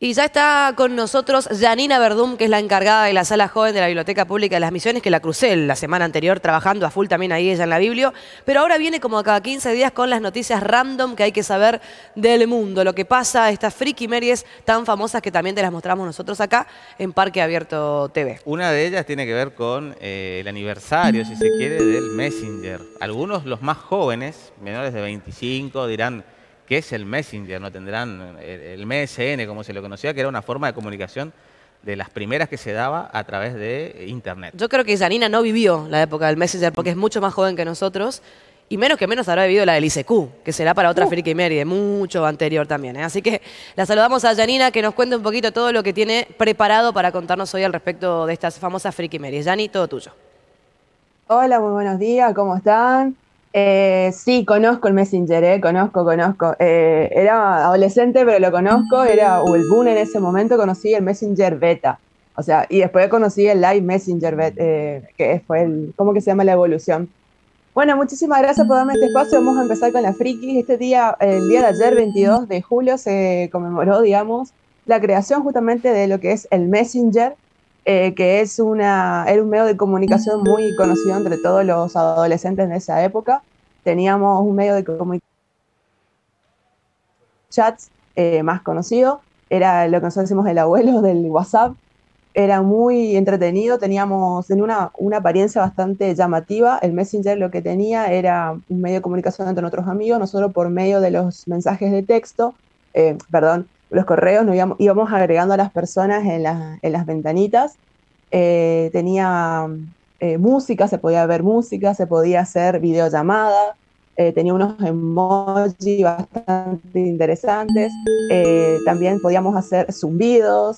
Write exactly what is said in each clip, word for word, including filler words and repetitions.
Y ya está con nosotros Janina Verdum, que es la encargada de la Sala Joven de la Biblioteca Pública de las Misiones, que la crucé la semana anterior trabajando a full también ahí ella en la Biblio. Pero ahora viene como cada quince días con las noticias random que hay que saber del mundo, lo que pasa, estas frikimeries tan famosas que también te las mostramos nosotros acá en Parque Abierto T V. Una de ellas tiene que ver con eh, el aniversario, si se quiere, del Messenger. Algunos, los más jóvenes, menores de veinticinco, dirán: ¿qué es el Messenger? No tendrán el, el M S N, como se lo conocía, que era una forma de comunicación de las primeras que se daba a través de Internet. Yo creo que Janina no vivió la época del Messenger porque es mucho más joven que nosotros y menos que menos habrá vivido la del I C Q, que será para otra uh. frikimerie, mucho anterior también, ¿eh? Así que la saludamos a Janina, que nos cuente un poquito todo lo que tiene preparado para contarnos hoy al respecto de estas famosas frikimeries. Jani, todo tuyo. Hola, muy buenos días, ¿cómo están? Eh, sí, conozco el Messenger, eh, conozco, conozco. Eh, era adolescente, pero lo conozco, era o el boom en ese momento, conocí el Messenger Beta. O sea, y después conocí el Live Messenger, Beta, eh, que fue el, ¿cómo que se llama la evolución? Bueno, muchísimas gracias por darme este espacio. Vamos a empezar con la friki. Este día, el día de ayer, veintidós de julio, se conmemoró, digamos, la creación justamente de lo que es el Messenger, Eh, que es una, era un medio de comunicación muy conocido entre todos los adolescentes de esa época. Teníamos un medio de comunicación, chats eh, más conocido, era lo que nosotros decimos el abuelo del WhatsApp. Era muy entretenido, teníamos en una, una apariencia bastante llamativa. El Messenger lo que tenía era un medio de comunicación entre otros amigos. Nosotros por medio de los mensajes de texto, eh, perdón, los correos, nos íbamos, íbamos agregando a las personas en, la, en las ventanitas. Eh, tenía eh, música, se podía ver música, se podía hacer videollamada, eh, tenía unos emojis bastante interesantes, eh, también podíamos hacer zumbidos.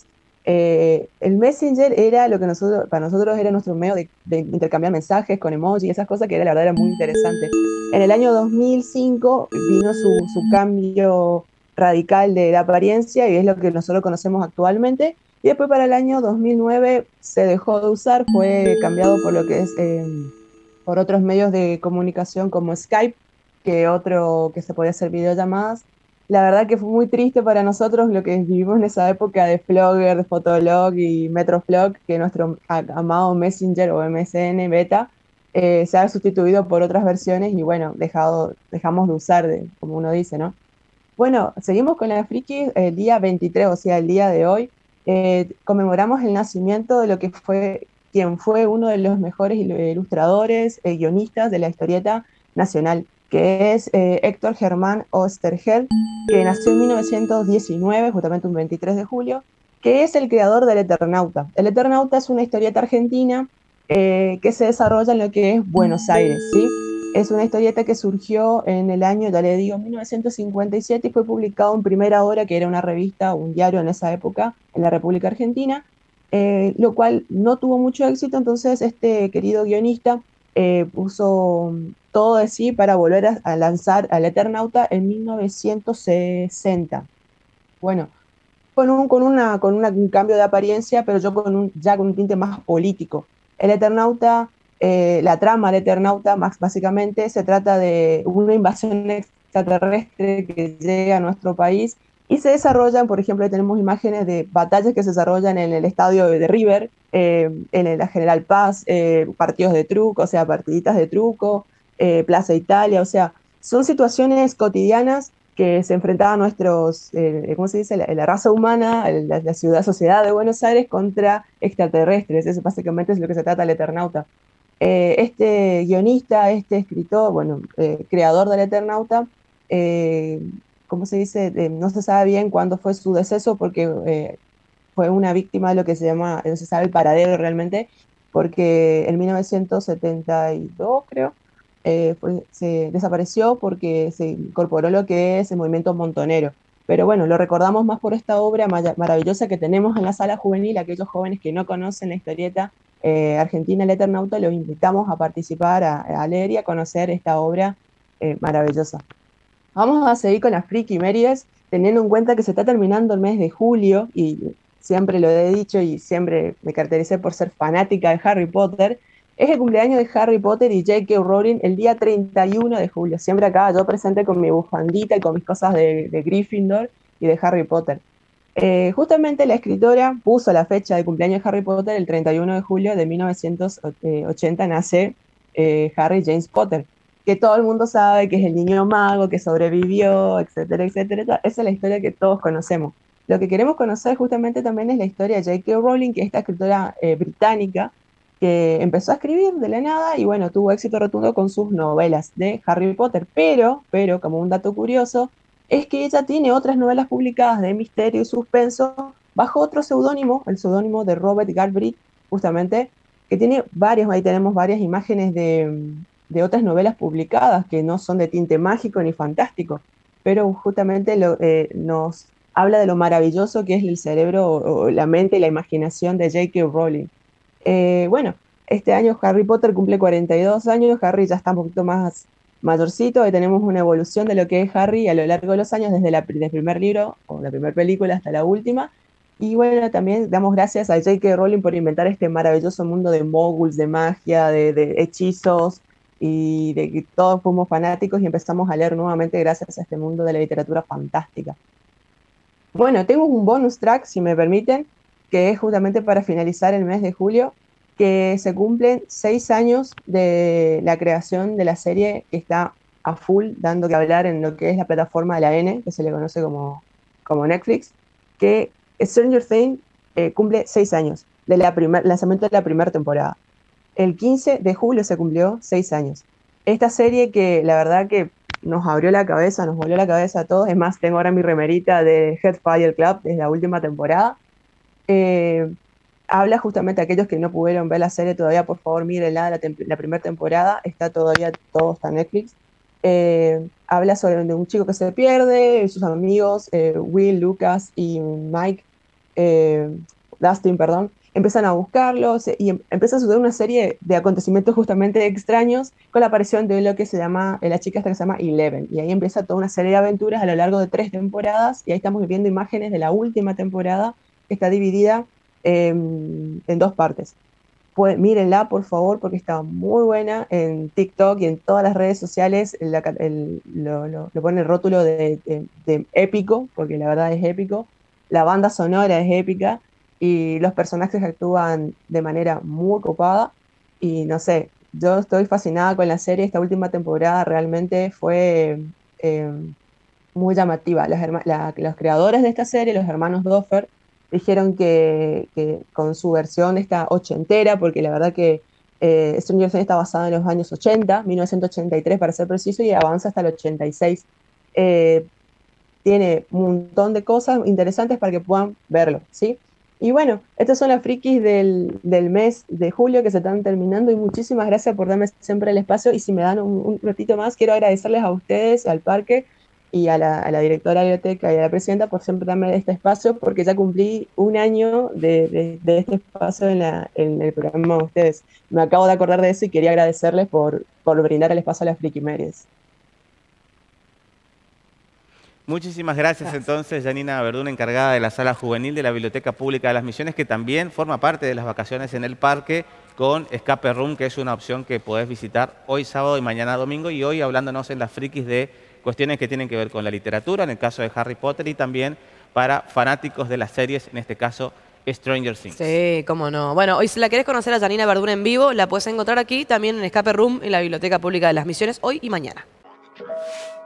Eh, el Messenger era lo que nosotros, para nosotros era nuestro medio de, de intercambiar mensajes con emojis y esas cosas, que era, la verdad era muy interesante. En el año dos mil cinco vino su, su cambio radical de la apariencia y es lo que nosotros conocemos actualmente. Y después para el año dos mil nueve se dejó de usar, fue cambiado por lo que es eh, por otros medios de comunicación como Skype, que otro que se podía hacer videollamadas. La verdad que fue muy triste para nosotros lo que vivimos en esa época de Flogger, de Fotolog y Metroflog, que nuestro amado Messenger o M S N Beta eh, se ha sustituido por otras versiones y bueno, dejado, dejamos de usar, de, como uno dice, ¿no? Bueno, seguimos con la friki el día veintitrés, o sea, el día de hoy. Eh, conmemoramos el nacimiento de lo que fue, quien fue uno de los mejores ilustradores, eh, guionistas de la historieta nacional, que es eh, Héctor Germán Oesterheld, que nació en mil novecientos diecinueve, justamente un veintitrés de julio, que es el creador del Eternauta. El Eternauta es una historieta argentina eh, que se desarrolla en lo que es Buenos Aires, ¿sí? Es una historieta que surgió en el año, ya le digo, mil novecientos cincuenta y siete y fue publicado en Primera Hora, que era una revista, un diario en esa época, en la República Argentina, eh, lo cual no tuvo mucho éxito. Entonces este querido guionista eh, puso todo de sí para volver a, a lanzar al Eternauta en mil novecientos sesenta. Bueno, con, un, con, una, con una, un cambio de apariencia, pero yo con un, ya con un tinte más político. El Eternauta... Eh, la trama del Eternauta, más básicamente, se trata de una invasión extraterrestre que llega a nuestro país y se desarrollan, por ejemplo, tenemos imágenes de batallas que se desarrollan en el estadio de River, eh, en la General Paz, eh, partidos de truco, o sea, partiditas de truco, eh, Plaza Italia, o sea, son situaciones cotidianas que se enfrentaban nuestros, eh, ¿cómo se dice?, la, la raza humana, la, la ciudad, sociedad de Buenos Aires contra extraterrestres. Eso básicamente es lo que se trata el Eternauta. Eh, este guionista, este escritor, bueno, eh, creador del Eternauta, eh, ¿cómo se dice? Eh, no se sabe bien cuándo fue su deceso porque eh, fue una víctima de lo que se llama, no se sabe el paradero realmente, porque en mil novecientos setenta y dos, creo, eh, fue, se desapareció porque se incorporó lo que es el movimiento montonero. Pero bueno, lo recordamos más por esta obra maravillosa que tenemos en la sala juvenil. Aquellos jóvenes que no conocen la historieta eh, argentina, el Eternauta, los invitamos a participar, a, a leer y a conocer esta obra eh, maravillosa. Vamos a seguir con las frikimeries, teniendo en cuenta que se está terminando el mes de julio, y siempre lo he dicho y siempre me caractericé por ser fanática de Harry Potter. Es el cumpleaños de Harry Potter y J K Rowling el día treinta y uno de julio. Siempre acá yo presente con mi bufandita y con mis cosas de, de Gryffindor y de Harry Potter. Eh, justamente la escritora puso la fecha de cumpleaños de Harry Potter el treinta y uno de julio de mil novecientos ochenta, nace eh, Harry James Potter, que todo el mundo sabe que es el niño mago, que sobrevivió, etcétera, etcétera. Esa es la historia que todos conocemos. Lo que queremos conocer justamente también es la historia de J K. Rowling, que es esta escritora eh, británica que empezó a escribir de la nada y bueno, tuvo éxito rotundo con sus novelas de Harry Potter, pero, pero como un dato curioso, es que ella tiene otras novelas publicadas de misterio y suspenso bajo otro seudónimo, el seudónimo de Robert Galbraith, justamente, que tiene varios, ahí tenemos varias imágenes de, de otras novelas publicadas que no son de tinte mágico ni fantástico, pero justamente lo, eh, nos habla de lo maravilloso que es el cerebro o, o la mente y la imaginación de J K. Rowling. Eh, bueno, este año Harry Potter cumple cuarenta y dos años, Harry ya está un poquito más mayorcito, ahí tenemos una evolución de lo que es Harry a lo largo de los años, desde la, desde el primer libro o la primera película hasta la última. Y bueno, también damos gracias a J K. Rowling por inventar este maravilloso mundo de moguls, de magia, de, de hechizos, y de que todos fuimos fanáticos y empezamos a leer nuevamente gracias a este mundo de la literatura fantástica. Bueno, tengo un bonus track, si me permiten, que es justamente para finalizar el mes de julio, que se cumplen seis años de la creación de la serie que está a full dando que hablar en lo que es la plataforma de la N, que se le conoce como, como Netflix, que Stranger Things eh, cumple seis años del lanzamiento de la primera temporada. El quince de julio se cumplió seis años. Esta serie que la verdad que nos abrió la cabeza, nos volvió la cabeza a todos. Es más, tengo ahora mi remerita de Headfire Club desde la última temporada. Eh, habla justamente a aquellos que no pudieron ver la serie todavía, por favor, mírenla, la, la primera temporada, está todavía, todo está en Netflix. Eh, habla sobre un chico que se pierde, sus amigos, eh, Will, Lucas y Mike, eh, Dustin, perdón, empiezan a buscarlos y em empieza a suceder una serie de acontecimientos justamente extraños con la aparición de lo que se llama, la chica esta que se llama Eleven, y ahí empieza toda una serie de aventuras a lo largo de tres temporadas, y ahí estamos viendo imágenes de la última temporada, que está dividida eh, en dos partes. Pues, mírenla, por favor, porque está muy buena en TikTok y en todas las redes sociales. La, el, lo, lo, lo pone el rótulo de, de, de épico, porque la verdad es épico. La banda sonora es épica y los personajes actúan de manera muy copada. Y no sé, yo estoy fascinada con la serie. Esta última temporada realmente fue eh, muy llamativa. Los, la, los creadores de esta serie, los hermanos Duffer, dijeron que, que con su versión esta ochentera, porque la verdad que eh, Stranger Things está basada en los años ochenta, mil novecientos ochenta y tres para ser preciso, y avanza hasta el ochenta y seis. Eh, tiene un montón de cosas interesantes para que puedan verlo, ¿sí? Y bueno, estas son las frikis del, del mes de julio que se están terminando, y muchísimas gracias por darme siempre el espacio, y si me dan un, un ratito más, quiero agradecerles a ustedes, al parque, y a la, a la directora de la biblioteca y a la presidenta por siempre darme este espacio, porque ya cumplí un año de, de, de este espacio en, la, en el programa de ustedes. Me acabo de acordar de eso y quería agradecerles por, por brindar el espacio a las Frikimeries. Muchísimas gracias, gracias entonces, Janina Verdún, encargada de la sala juvenil de la Biblioteca Pública de las Misiones, que también forma parte de las vacaciones en el parque con Escape Room, que es una opción que podés visitar hoy sábado y mañana domingo, y hoy hablándonos en las frikis de cuestiones que tienen que ver con la literatura, en el caso de Harry Potter, y también para fanáticos de las series, en este caso Stranger Things. Sí, cómo no. Bueno, hoy si la querés conocer a Janina Verdún en vivo, la puedes encontrar aquí, también en Escape Room, en la Biblioteca Pública de las Misiones, hoy y mañana.